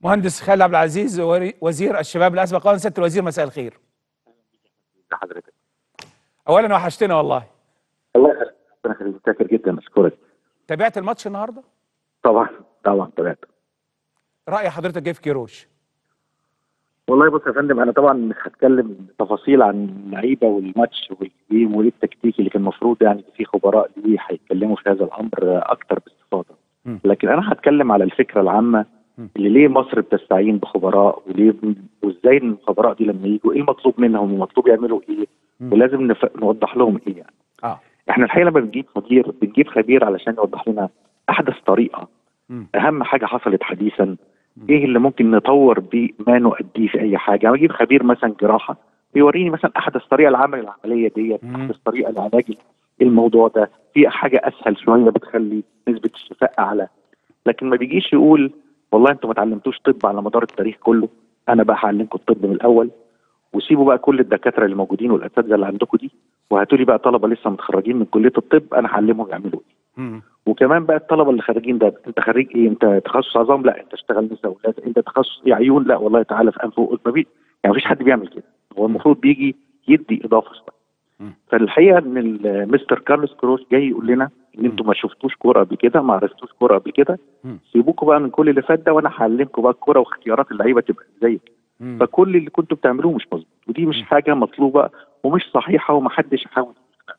مهندس خالد عبد العزيز وزير الشباب الاسبق. سياده الوزير، مساء الخير. حضرتك اولا وحشتنا والله. الله يخليك، ربنا يخليك، شاكر جدا، اشكرك. تابعت الماتش النهارده؟ طبعا طبعا تابعت. راي حضرتك ايه في كيروش؟ والله بص يا فندم، انا طبعا مش هتكلم تفاصيل عن اللعيبه والماتش والجيم وايه التكتيك اللي كان المفروض، يعني في خبراء ليه هيتكلموا في هذا الامر اكتر باستفاضه. لكن انا هتكلم على الفكره العامه اللي ليه مصر بتستعين بخبراء، وليه وازاي الخبراء دي لما يجوا ايه المطلوب منهم ومطلوب يعملوا ايه، ولازم نوضح لهم ايه يعني. احنا الحقيقه لما بنجيب خبير علشان يوضح لنا احدث طريقه، اهم حاجه حصلت حديثا، ايه اللي ممكن نطور بيه ما نؤديه في اي حاجه. انا اجيب خبير مثلا جراحه بيوريني مثلا احدث طريقه لعمل العمليه ديت، احدث طريقه لعلاج الموضوع ده، في حاجه اسهل شويه بتخلي نسبه الشفاء اعلى. لكن ما بيجيش يقول والله انتوا ما اتعلمتوش طب على مدار التاريخ كله، انا بقى هعلمكم الطب من الاول، وسيبوا بقى كل الدكاتره اللي موجودين والاساتذه اللي عندكم دي، وهاتوا لي بقى طلبه لسه متخرجين من كليه الطب انا هعلمهم يعملوا ايه. وكمان بقى الطلبه اللي خارجين ده، انت خريج ايه؟ انت تخصص عظام؟ لا. انت اشتغل نساء وولاد؟ انت تخصص ايه؟ عيون؟ لا والله تعالى في انف وأذن. يعني مفيش حد بيعمل كده، هو المفروض بيجي يدي اضافه شويه. فالحقيقه ان مستر كارلوس كروش جاي يقول لنا ان انتوا ما شفتوش كوره قبل كده، ما عرفتوش كوره قبل كده، سيبوكوا بقى من كل اللي فات ده، وانا هعلمكم بقى الكوره واختيارات اللعيبه تبقى ازاي. فكل اللي كنتوا بتعملوه مش مظبوط، ودي مش حاجه مطلوبه ومش صحيحه ومحدش يحاول.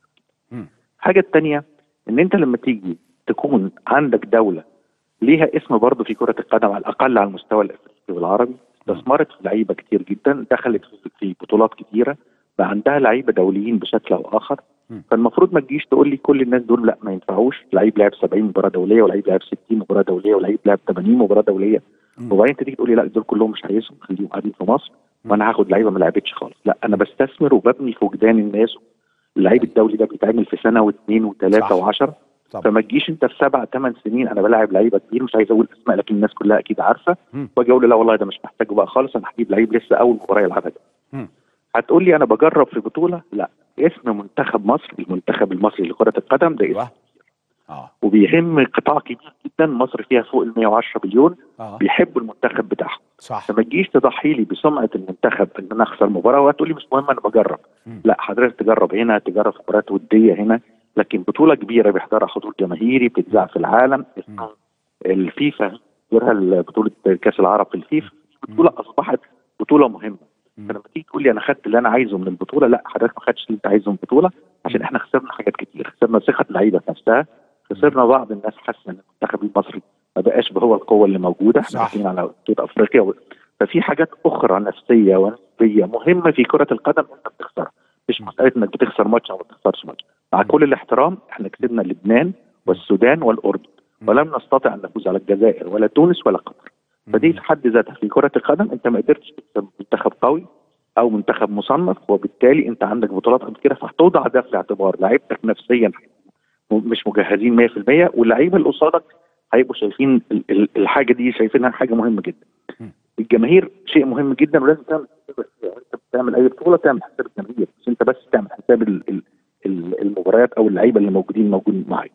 الحاجه الثانيه ان انت لما تيجي تكون عندك دوله ليها اسم برضه في كره القدم على الاقل على المستوى الافريقي والعربي، استثمرت في لعيبه كتير جدا، دخلت في بطولات كتيره، بقى عندها لعيبه دوليين بشكل او اخر، فالمفروض ما تجيش تقول لي كل الناس دول لا ما ينفعوش، لعيب لعب 70 مباراه دوليه، ولعيب لعب 60 مباراه دوليه، ولعيب لعب 80 مباراه دوليه، وبعدين انت تيجي تقول لي لا دول كلهم مش عايزهم، خليهم قاعدين في مصر وانا هاخد لعيبه ما لعبتش خالص. لا، انا بستثمر وببني في وجدان الناس. اللعيب الدولي ده بيتعمل في سنه واثنين وثلاثه وعشرة، فما تجيش انت في 7 8 سنين انا بلاعب لعيبه كتير، مش عايز اقول اسماء لكن الناس كلها اكيد عارفه، واجي اقول لا والله ده مش محتاجه بقى خالص، انا هجيب لعيب لسه اول مباراه يلعبها ده. هتقول لي انا بجرب في بطوله؟ لا، اسم منتخب مصر، المنتخب المصري لكره القدم ده اسم وبيهم قطاع كبير جدا، مصر فيها فوق ال 110 مليون بيحبوا المنتخب بتاعهم. فما تجيش تضحي لي بسمعه المنتخب ان انا اخسر مباراه وهتقول لي مش مهم انا بجرب. لا حضرتك تجرب هنا، تجرب مباريات وديه هنا، لكن بطوله كبيره بيحضرها حضور جماهيري بتتذاع في العالم، الفيفا غيرها بطوله كاس العرب في الفيفا، بطوله اصبحت بطوله مهمه. فلما تيجي تقول لي انا خدت اللي انا عايزه من البطوله، لا حضرتك ما خدتش اللي انت عايزه من البطوله، عشان احنا خسرنا حاجات كتير، خسرنا ثقه اللعيبه نفسها، خسرنا بعض الناس حاسه ان المنتخب المصري ما بقاش بهو القوه اللي موجوده، احنا داخلين على بطوله افريقيا ففي حاجات اخرى نفسيه ونفسيه مهمه في كره القدم انت بتخسرها، مش مساله انك بتخسر ماتش او ما بتخسرش ماتش. مع كل الاحترام احنا كسبنا لبنان والسودان والاردن، ولم نستطع ان نفوز على الجزائر ولا تونس ولا قطر. فدي في حد ذاتها في كره القدم انت ما قدرتش تكسب منتخب قوي او منتخب مصنف، وبالتالي انت عندك بطولات قبل كده، فهتوضع ده في الاعتبار. لعيبتك نفسيا مش مجهزين 100%، واللعيبه اللي قصادك هيبقوا شايفين الحاجه دي، شايفينها حاجه مهمه جدا. الجماهير شيء مهم جدا ولازم تعمل حساب. انت بتعمل اي بطوله تعمل حساب الجماهير، مش انت بس تعمل حساب المباريات او اللعيبه اللي موجودين معاك.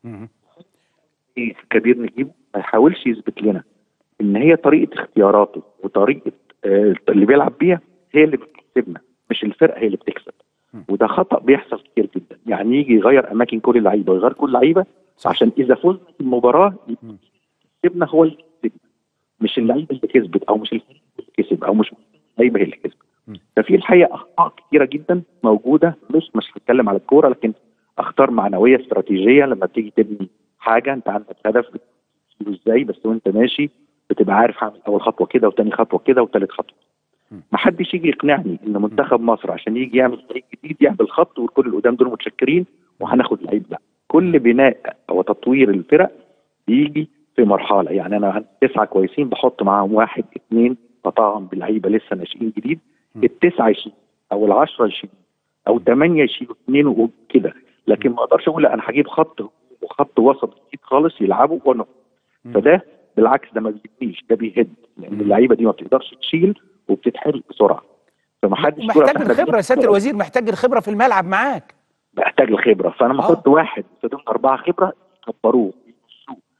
كبير نجيبه ما يحاولش يثبت لنا ان هي طريقه اختياراته وطريقه اللي بيلعب بيها هي اللي بتكسبنا، مش الفرقه هي اللي بتكسب. وده خطا بيحصل كتير جدا، يعني يجي يغير اماكن كل اللعيبه ويغير كل اللعيبه عشان اذا فزنا في المباراه كسبنا، هو اللي كسبنا مش اللعيبه اللي كسبت، او مش الفريق اللي كسب، او مش اللعيبه هي اللي كسبت. ففي الحقيقه اخطاء كتيره جدا موجوده، مش هتكلم على الكوره، لكن اخطار معنويه استراتيجيه. لما بتيجي تبني حاجه انت عندك هدف بتجيبه ازاي، بس وانت ماشي بتبقى عارف هعمل اول خطوه كده وثاني خطوه كده وثالث خطوه. ما حدش يجي يقنعني ان منتخب مصر عشان يجي يعمل فريق جديد يعمل خط والكل اللي قدام دول متشكرين وهناخد لعيب. لا، كل بناء او تطوير الفرق بيجي في مرحله، يعني انا عندي 9 كويسين بحط معاهم 1 2 قطعهم بلعيبه لسه ناشئين جديد، ال9 يشيل او ال10 يشيل او 8 يشيلوا 2 وكده. لكن ما اقدرش اقول لا انا هجيب خط وخط وسط جديد خالص يلعبوا وانا فده بالعكس، ده ما بيبنيش، ده بيهد، لان اللعيبه دي ما بتقدرش تشيل وبتتحرق بسرعه. فما حدش محتاج الخبره يا سياده الوزير، محتاج الخبره في الملعب معاك، محتاج الخبره. فانا ما احط واحد في ضمن 4 خبره يكبروه ويمشوه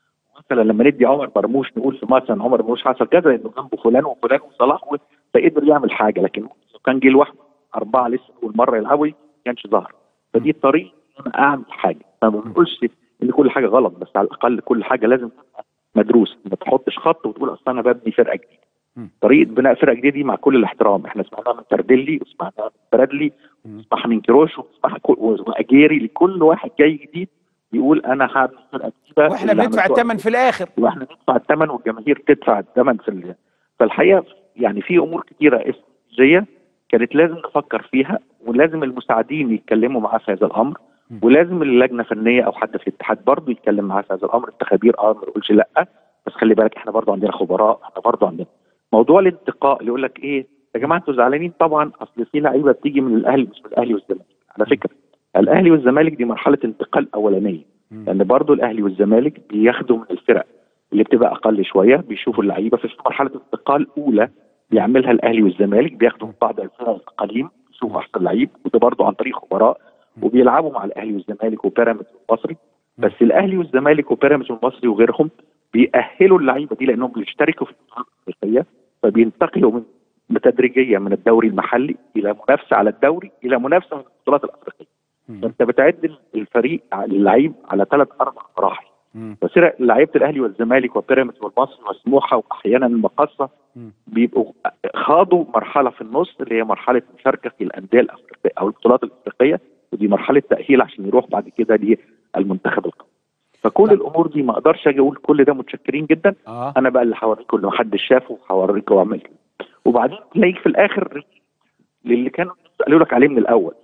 مثلا لما ندي عمر مرموش نقول في مثلا عمر مرموش حصل كذا لانه جنبه فلان وفلان وصلاح فقدر يعمل حاجه، لكن لو كان جه لوحده 4 لسه اول مره يلعبوا ما كانش ظهر. فدي الطريقه ان انا اعمل حاجه، فما بنقولش ان كل حاجه غلط، بس على الاقل كل حاجه لازم تبقى مدروسه، ما تحطش خط وتقول اصل انا ببني فرقه جديده. طريقه بناء فرقه جديده دي مع كل الاحترام احنا سمعناها من تردلي وسمعناها من برادلي وسمعناها من كيروش وسمعناها واجيري، لكل واحد جاي جديد يقول انا هعمل فرقه جديده واحنا بندفع الثمن في الاخر، واحنا ندفع الثمن والجماهير تدفع الثمن فالحقيقه يعني في امور كثيره استراتيجيه كانت لازم نفكر فيها، ولازم المساعدين يتكلموا معاه في هذا الامر، ولازم اللجنه الفنيه او حد في الاتحاد برضه يتكلم معاه في هذا الامر. انت خبير ما نقولش لا، بس خلي بالك احنا برضه عندنا خبراء، احنا برضه عندنا موضوع الانتقاء اللي يقول لك ايه يا جماعه انتوا زعلانين. طبعا اصل في لعيبه بتيجي من الاهلي مش من الاهلي والزمالك، على فكره الاهلي والزمالك دي مرحله انتقال اولانيه، لان برضه الاهلي والزمالك بياخدوا من الفرق اللي بتبقى اقل شويه، بيشوفوا اللعيبه في مرحله انتقال اولى بيعملها الاهلي والزمالك، بياخدوا من بعض الفرق الاقاليم يشوفوا احسن لعيب، وده برضه عن طريق خبراء، وبيلعبوا مع الاهلي والزمالك وبيراميدز والمصري. بس الاهلي والزمالك وبيراميدز والمصري وغيرهم بيأهلوا اللعيبه دي لانهم بيشتركوا في البطولات الافريقيه، فبينتقلوا تدريجيا من الدوري المحلي الى منافسه على الدوري الى منافسه من البطولات الافريقيه. فانت بتعد الفريق اللعيب على 3-4 مراحل. فسرق لعيبه الاهلي والزمالك وبيراميدز والمصري وسموحه واحيانا المقاصه بيبقوا خاضوا مرحله في النص اللي هي مرحله مشاركه في الانديه الافريقيه او البطولات الافريقيه، ودي مرحله تاهيل عشان يروح بعد كده للمنتخب القومي. فكل الامور دي ما اقدرش اجي اقول كل ده متشكرين جدا. انا بقى اللي هوريكم اللي محدش شافه وهوريكم واعمل كده، وبعدين تلاقيك في الاخر للي كانوا قالوا لك عليه من الاول.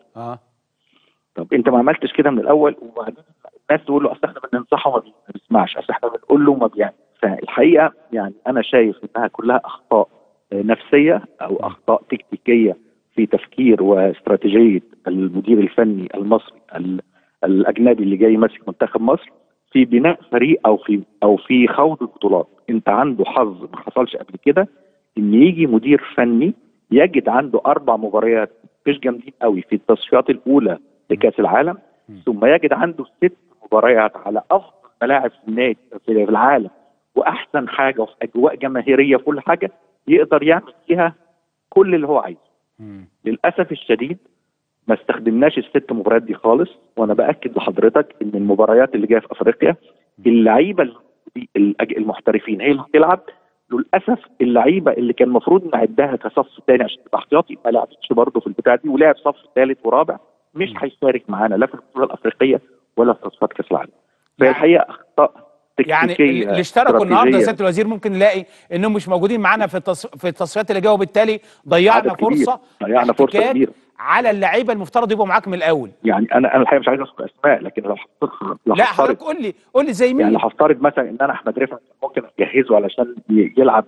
طب انت ما عملتش كده من الاول، وبعدين الناس تقول له اصل احنا بننصحه ما بيسمعش، اصل احنا بنقول له ما بيعمل. فالحقيقه يعني انا شايف انها كلها اخطاء نفسيه او اخطاء تكتيكيه في تفكير واستراتيجيه المدير الفني المصري الاجنبي اللي جاي ماسك منتخب مصر في بناء فريق او في خوض البطولات. انت عنده حظ ما حصلش قبل كده ان يجي مدير فني يجد عنده 4 مباريات مش جامدين قوي في التصفيات الاولى لكاس العالم، ثم يجد عنده 6 مباريات على افضل ملاعب في النادي في العالم واحسن حاجه وفي اجواء جماهيريه في كل حاجه يقدر يعمل فيها كل اللي هو عايزه. للاسف الشديد ما استخدمناش ال6 مباريات دي خالص، وانا باكد لحضرتك ان المباريات اللي جايه في افريقيا اللعيبه المحترفين هي اللي بتلعب. للاسف اللعيبه اللي كان المفروض نعدها كصف ثاني عشان تبقى احتياطي ما لعبتش برضه في البتاع دي، ولعب صف ثالث ورابع مش هيشارك معانا لا في البطوله الافريقيه ولا في تصفيات كاس العالم. فهي الحقيقه اخطاء تكتيكيه. يعني اللي اشتركوا النهارده يا سياده الوزير ممكن نلاقي انهم مش موجودين معانا في التصفيات اللي جايه، وبالتالي ضيعنا فرصه كبيره على اللعيبه المفترض يبقوا معاك من الاول. يعني انا الحقيقه مش عايز اذكر اسماء، لكن لا حضرتك قول لي زي مين. يعني لو هفترض مثلا ان انا احمد رفعت ممكن اجهزه علشان يلعب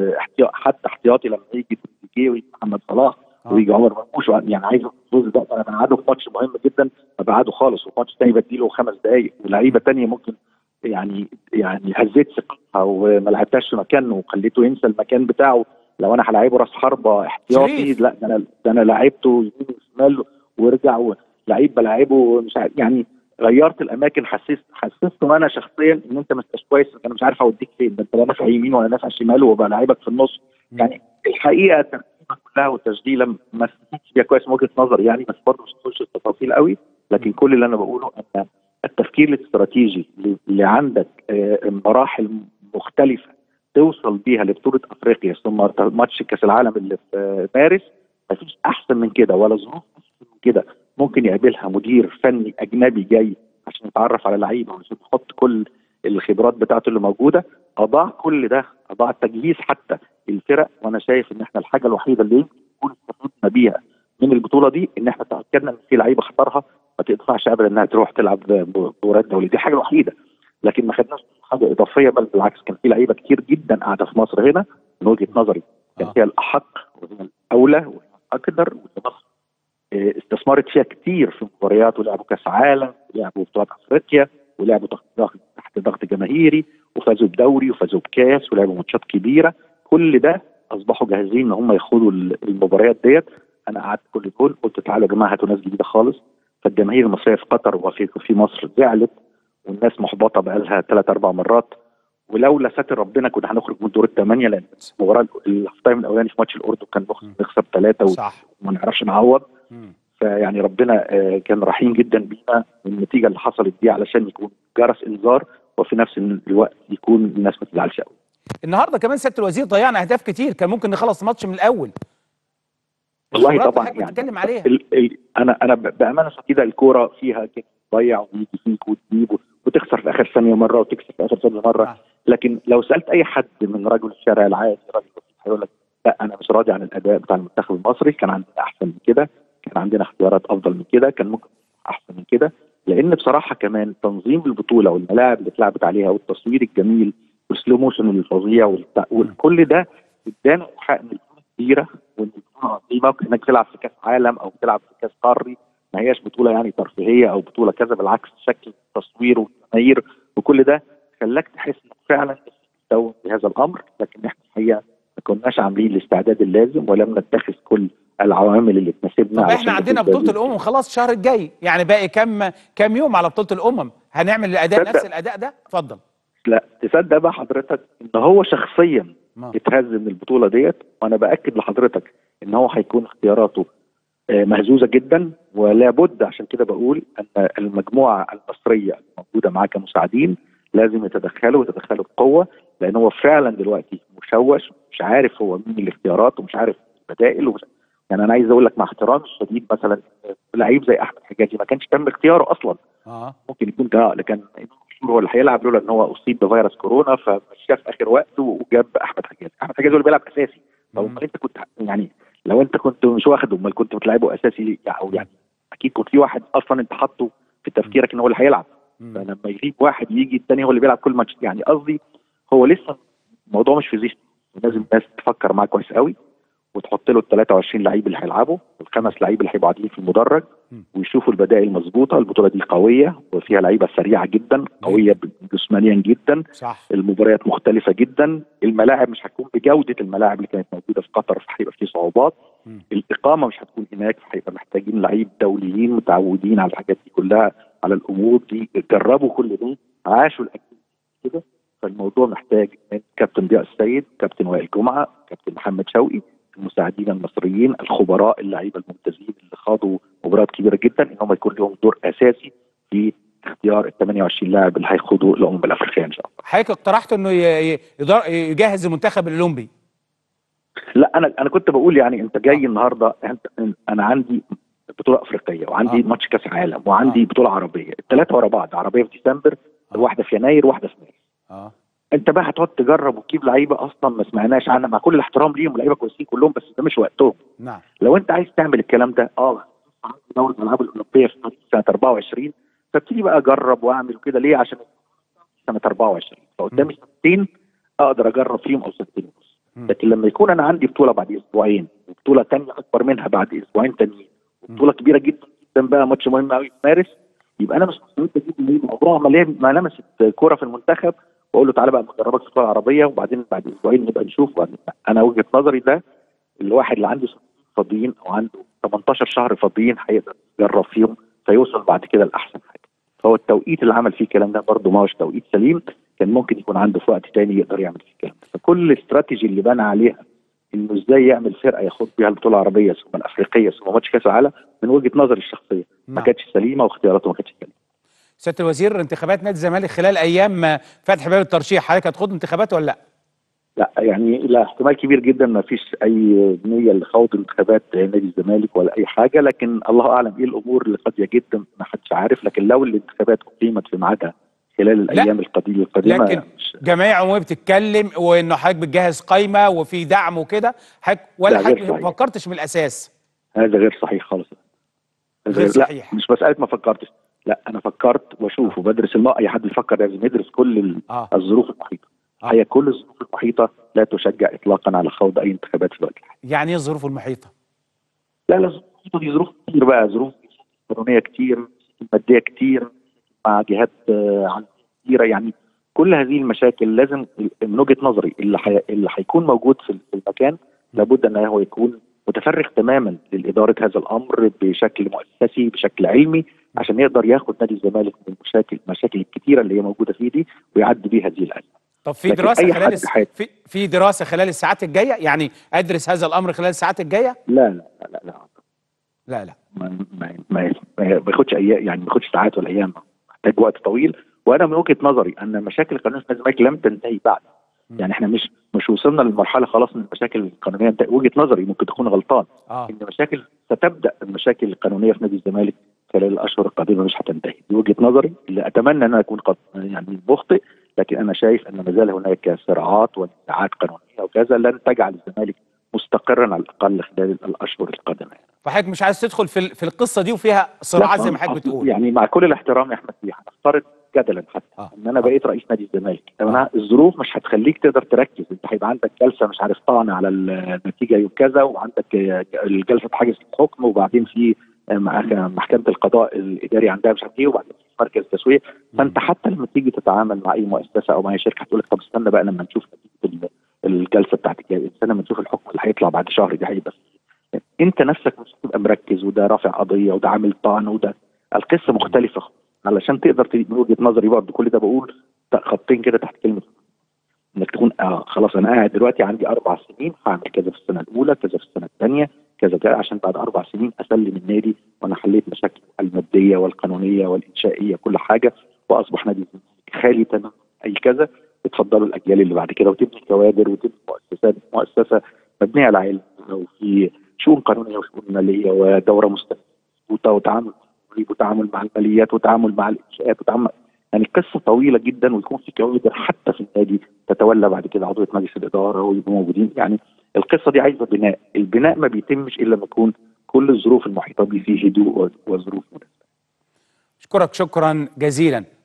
حتى احتياطي لما يجي تريزيجيه ويجي محمد صلاح ويجي عمر مرموش، يعني عايزه الفوز ده انا بقعده في ماتش مهم جدا ببعده خالص، وماتش ثاني بديله 5 دقائق، ولاعيبه ثانيه ممكن يعني هزيت ثقتها وما لعبتهاش في مكانه وخليته ينسى المكان بتاعه. لو انا هلاعبه راس حربه احتياطي لا ده انا لعبته يمين وشمال ورجع، ولعيب بلاعبه مش عارف يعني غيرت الاماكن. حسسته انا شخصيا ان انت ما انتش كويس، انا مش عارف اوديك فين، ده انت لا نافع يمين ولا نافع شمال وبلاعبك في النص. يعني الحقيقه الترتيبه كلها والتشغيله ما استفدتش بيها كويس من وجهه نظري يعني، بس برضه مش هخش التفاصيل قوي. لكن كل اللي انا بقوله ان التفكير الاستراتيجي اللي عندك مراحل مختلفه توصل بيها لبطوله افريقيا ثم ماتش كاس العالم اللي في مارس، مفيش احسن من كده ولا ظروف احسن من كده ممكن يقابلها مدير فني اجنبي جاي عشان يتعرف على لعيبه وعشان يحط كل الخبرات بتاعته اللي موجوده. اضاع كل ده، اضاع تجهيز حتى الفرق. وانا شايف ان احنا الحاجه الوحيده اللي نكون استفدنا بيها من البطوله دي ان احنا تاكدنا ان في لعيبه خطرها ما تدفعش ابدا انها تروح تلعب مباريات دوليه، دي حاجه الوحيده. لكن ما خدناش حاجه اضافيه، بل بالعكس كان في لعيبه كتير جدا قاعده في مصر هنا من وجهه نظري كان هي الاحق وهي الاولى وهي الاقدر، واللي مصر استثمرت فيها كتير في مباريات، ولعبوا كاس عالم ولعبوا بطولات افريقيا ولعبوا تحت ضغط جماهيري وفازوا بدوري وفازوا بكاس ولعبوا ماتشات كبيره. كل ده اصبحوا جاهزين ان هم يخوضوا المباريات ديت. انا قعدت كل دول قلت تعالوا يا جماعه هاتوا ناس جديده خالص. فالجماهير المصريه في قطر وفي مصر زعلت، والناس محبطه بقى لها 3-4 مرات، ولولا ساتر ربنا كنا هنخرج من دور الثمانيه، لان المباراه الهاف تايم الاولاني في ماتش الاردن كان نخسر 3 وما نعرفش نعوض. فيعني ربنا كان رحيم جدا بينا النتيجه اللي حصلت دي، علشان يكون جرس انذار وفي نفس الوقت يكون الناس ما تزعلش قوي. النهارده كمان سياده الوزير ضيعنا اهداف كتير، كان ممكن نخلص الماتش من الاول. والله طبعا يعني بتتكلم عليها. انا بامانه شديده الكوره فيها كده تضيع ويجي فيك وتجيب وتخسر في اخر ثانيه مره وتكسب في اخر ثانيه مره. لكن لو سالت اي حد من رجل الشارع العادي راجل هيقول لك لا انا مش راضي عن الاداء بتاع المنتخب المصري، كان عندنا احسن من كده، كان عندنا اختيارات افضل من كده، كان ممكن احسن من كده. لان بصراحه كمان تنظيم البطوله والملاعب اللي اتلعبت عليها والتصوير الجميل والسلو موشن الفظيع وكل ده ادانا ايحاء ان البطوله كبيره وان البطوله عظيمه، انك تلعب في كاس عالم او تلعب في كاس قاري، ما هياش بطوله يعني ترفيهيه او بطوله كذا، بالعكس شكل التصوير والجماهير وكل ده خلاك تحس انك فعلا تستوعب بهذا الامر. لكن احنا الحقيقه ما كناش عاملين الاستعداد اللازم ولم نتخذ كل العوامل اللي تناسبنا. طب احنا عندنا بطوله الامم خلاص الشهر الجاي، يعني باقي كام يوم على بطوله الامم، هنعمل الاداء نفس الاداء ده؟ اتفضل. لا تصدق بقى حضرتك ان هو شخصيا اتهز من البطوله ديت، وانا باكد لحضرتك ان هو هيكون اختياراته مهزوزه جدا، ولا بد عشان كده بقول ان المجموعه المصريه الموجوده معاه كمساعدين لازم يتدخلوا بقوه، لان هو فعلا دلوقتي مشوش، مش عارف هو مين الاختيارات ومش عارف البدائل يعني انا عايز اقول لك مع احترامي الشديد مثلا لعيب زي احمد حجازي ما كانش تم اختياره اصلا. ممكن يكون لكن هو اللي هيلعب لولا ان هو اصيب بفيروس كورونا فمشاه في اخر وقت وجاب احمد حجازي. احمد حجازي هو اللي بيلعب اساسي. طب امال انت كنت يعني لو انت كنت مش واخده امال كنت بتلعبه اساسي ليه؟ يعني اكيد كنت في واحد اصلا انت حاطه في تفكيرك ان هو اللي هيلعب. فلما يغيب واحد يجي الثاني هو اللي بيلعب كل ماتش. يعني قصدي هو لسه الموضوع مش في ذهنه، لازم الناس تفكر معاه كويس قوي وتحط له ال 23 لعيب اللي هيلعبوا والخمس لعيب اللي هيبقوا قاعدين في المدرج ويشوفوا البدائل المظبوطه. البطوله دي قويه وفيها لعيبه سريعه جدا، قويه جسمانيا جدا، صح. المباريات مختلفه جدا، الملاعب مش هتكون بجوده الملاعب اللي كانت موجوده في قطر، فهيبقى في صعوبات. الاقامه مش هتكون هناك، فهيبقى محتاجين لعيب دوليين متعودين على الحاجات دي كلها، على الامور دي، جربوا كل ده، عاشوا الاجواء كده. فالموضوع محتاج من كابتن ضياء السيد، كابتن وائل جمعه، كابتن محمد شوقي، المساعدين المصريين الخبراء اللعيبه الممتازين اللي خاضوا مباريات كبيره جدا، ان هم يكون لهم دور اساسي في اختيار ال 28 لاعب اللي هيخوضوا الامم الافريقيه ان شاء الله. حضرتك اقترحت انه يجهز المنتخب الاولمبي. لا انا كنت بقول يعني انت جاي النهارده انا عندي بطوله افريقيه وعندي ماتش كاس عالم وعندي بطوله عربيه، الثلاثه ورا بعض، عربيه في ديسمبر، واحده في يناير، واحده في مارس. انت بقى هتقعد تجرب وتجيب لعيبه اصلا ما سمعناش عنها، مع كل الاحترام ليهم لعيبه كويسين كلهم بس ده مش وقتهم. نعم. لو انت عايز تعمل الكلام ده عندي دوره الالعاب الاولمبيه في سنه 24، فابتدي بقى اجرب واعمل كده ليه؟ عشان سنه 24 فقدامي سنتين اقدر اجرب فيهم او سنتين ونص. لكن لما يكون انا عندي بطوله بعد اسبوعين وبطوله ثانيه اكبر منها بعد اسبوعين ثانيين وبطوله كبيره جدا جدا بقى ماتش مهم قوي في مارس، يبقى انا مش مستعد اجيب الموضوع ما لمست كوره في المنتخب واقول له تعالى بقى نجربك في البطوله العربيه وبعدين بعد اسبوعين نبقى نشوف. انا وجهه نظري ده الواحد اللي عنده فاضيين او عنده 18 شهر فاضيين هيقدر يجرب فيهم فيوصل بعد كده لاحسن حاجه. فهو التوقيت اللي عمل فيه الكلام ده برضه ما هوش توقيت سليم، كان ممكن يكون عنده في وقت تاني يقدر يعمل فيه الكلام ده. فكل الاستراتيجي اللي بنى عليها انه ازاي يعمل فرقه ياخد بيها البطوله العربيه ثم الافريقيه ثم ماتش كاس العالم من وجهه نظري الشخصيه ما كانتش سليمه واختياراته ما كانتش سليمه. سياده الوزير، انتخابات نادي الزمالك خلال ايام فتح باب الترشيح، حضرتك هتخوض انتخابات ولا لا؟ لا يعني لا، احتمال كبير جدا ما فيش اي نيه لخوض انتخابات نادي الزمالك ولا اي حاجه، لكن الله اعلم ايه الامور اللي قد جدا ما حدش عارف. لكن لو الانتخابات اقيمت في ميعادها خلال الايام القادمه لكن جمعيه عموميه بتتكلم وانه حضرتك بتجهز قائمه وفي دعم وكده، ولا حضرتك ما فكرتش من الاساس؟ هذا غير صحيح خالص. غير صحيح. لا مش مساله ما فكرتش، لا انا فكرت واشوف وبدرس اي حد يفكر لازم يدرس كل الظروف المحيطه. هي كل الظروف المحيطه لا تشجع اطلاقا على خوض اي انتخابات في الوقت الحالي. يعني ايه الظروف المحيطه؟ لا الظروف المحيطه دي ظروف كتير بقى، ظروف قانونيه كتير، ماديه كتير، مع جهات كتيره. يعني كل هذه المشاكل لازم من وجهه نظري اللي هيكون موجود في المكان لابد ان هو يكون متفرغ تماما لاداره هذا الامر بشكل مؤسسي بشكل علمي عشان يقدر ياخد نادي الزمالك من المشاكل الكتيره اللي هي موجوده فيه دي ويعدي بيها هذه الازمه. طب في دراسه خلال في دراسه خلال الساعات الجايه، يعني ادرس هذا الامر خلال الساعات الجايه؟ لا لا لا لا لا لا ما بياخدش ايام، يعني ما بياخدش ساعات ولا ايام، محتاج وقت طويل. وانا من وجهه نظري ان مشاكل القانون في نادي الزمالك لم تنتهي بعد. يعني احنا مش وصلنا للمرحله خلاص من المشاكل القانونيه. وجهه نظري ممكن تكون غلطان، ان مشاكل ستبدا المشاكل القانونيه في نادي الزمالك خلال الاشهر القادمه مش هتنتهي. دي وجهه نظري اللي اتمنى ان انا اكون يعني مخطئ، لكن انا شايف ان ما زال هناك صراعات ونزاعات قانونيه وكذا لن تجعل الزمالك مستقرا على الاقل خلال الاشهر القادمه. فحضرتك مش عايز تدخل في القصه دي وفيها صراعات زي ما حضرتك بتقول؟ يعني مع كل الاحترام يا احمد، هنفترض جدلا حتى ان انا بقيت رئيس نادي الزمالك، الظروف مش هتخليك تقدر تركز. انت هيبقى عندك جلسه مش عارف طعن على النتيجه يوم كذا، وعندك الجلسه حجز الحكم، وبعدين في محكمه القضاء الاداري عندها مش عارف ايه، وبعدين في مركز التسويق. فانت حتى لما تيجي تتعامل مع اي مؤسسه او مع اي شركه هتقول لك طب استنى بقى لما نشوف نتيجه الجلسه بتاعتك، استنى لما نشوف الحكم اللي هيطلع بعد شهر. دي هيبقى انت نفسك مش هتبقى مركز، وده رافع قضيه وده عامل طعن، وده القصه مختلفه. علشان تقدر من وجهه نظري برضه كل ده بقول خطين كده تحت كلمه انك تكون خلاص انا قاعد دلوقتي عندي 4 سنين هعمل كذا في السنه الاولى، كذا في السنه الثانيه، كذا عشان بعد 4 سنين اسلم النادي وانا حليت مشاكل الماديه والقانونيه والانشائيه كل حاجه، واصبح نادي خالي تمام اي كذا. اتفضلوا الاجيال اللي بعد كده وتبني كوادر وتبني مؤسسه مبنيه على علم وفي شؤون قانونيه وشؤون ماليه ودوره مستقبليه وتعامل مع الماليات وتعامل مع الانشاءات وتعامل، يعني قصه طويله جدا، ويكون في كوادر حتى في النادي تتولى بعد كده عضويه مجلس الاداره ويبقوا موجودين. يعني القصه دي عايزه بناء، البناء ما بيتمش الا لما يكون كل الظروف المحيطه به فيه هدوء وظروف مناسبه. اشكرك شكرا جزيلا.